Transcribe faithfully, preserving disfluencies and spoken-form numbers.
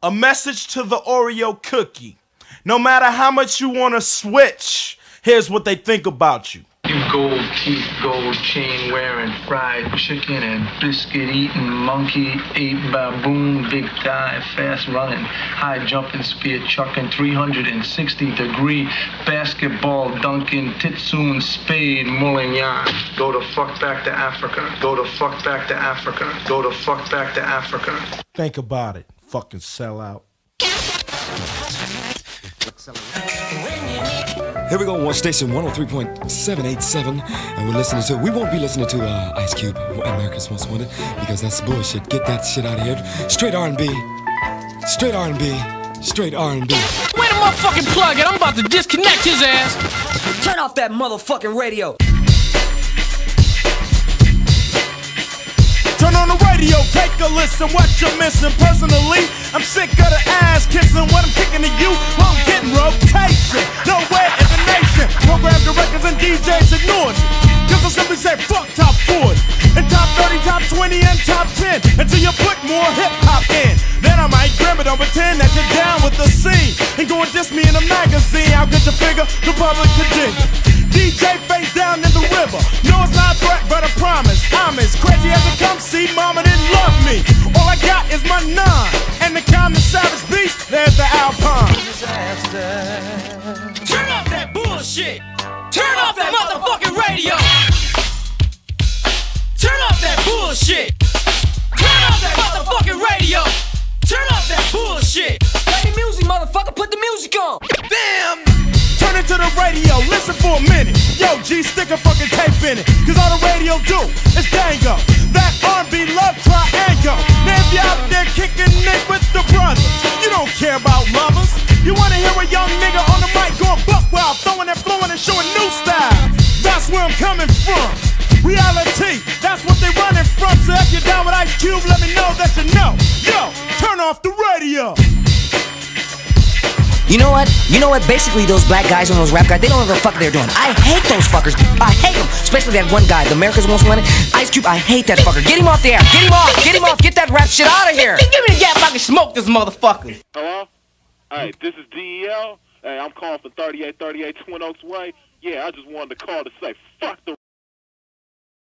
A message to the Oreo cookie. No matter how much you want to switch, here's what they think about you. You gold teeth, gold chain wearing, fried chicken and biscuit eating, monkey ape baboon, big thigh, fast running, high jumping, spear chucking, three hundred sixty degree basketball dunking, titsun, spade, Moulan Yan. Go the fuck back to Africa. Go the fuck back to Africa. Go the fuck back to Africa. Think about it, fucking sellout. Here we go on station one oh three point seven eight seven, and we're listening to, we won't be listening to uh, Ice Cube, America's Most Wanted, because that's bullshit. Get that shit out of here. Straight R and B, straight R and B, straight R and B. Wait a motherfucking plug it, I'm about to disconnect his ass. Turn off that motherfucking radio. Turn on the radio, take a listen, what you're missing. Personally, I'm sick of the ass kissing. What I'm kicking to you, well, I'm getting rotation. Nowhere in the nation, program directors and D Js ignored me. Cause I simply say fuck top forty, and top thirty, top twenty, and top ten, until you put more hip hop in. Then I might grab it on pretend that you're down with the scene, and go and diss me in a magazine. How could you figure the public could dig it? D J face down in the river. No, it's not a threat, but a promise. I'm as crazy as it comes. See, mama didn't love me. All I got is my nine, and the common savage beast. There's the Alpine. Turn off that bullshit. Turn off that motherfucking radio. Turn off that bullshit. Turn off that motherfucking radio. Turn off that bullshit. Play the music, motherfucker. Put the music on. Damn. Turn it to the radio, listen for a minute. Yo, G, stick a fucking tape in it, cause all the radio do is tango. That R and B love triangle. Now if you're out there kicking Nick with the brothers, you don't care about lovers. You wanna hear a young nigga on the mic going buck wild, throwing and flowing and showing new style. That's where I'm coming from. Reality, that's what they running from. So if you're down with Ice Cube, let me know that you know. Yo, turn off the radio. You know what? You know what? Basically, those black guys and those rap guys, they don't know what the fuck they're doing. I hate those fuckers. I hate them. Especially that one guy, the America's Most Wanted. Ice Cube, I hate that fucker. Get him off the air. Get him off. Get him off. Get that rap shit out of here. Give me the gap, I can smoke this motherfucker. Hello? Hey, this is D E L. Hey, I'm calling for thirty-eight thirty-eight Twin Oaks Way. Yeah, I just wanted to call to say, fuck the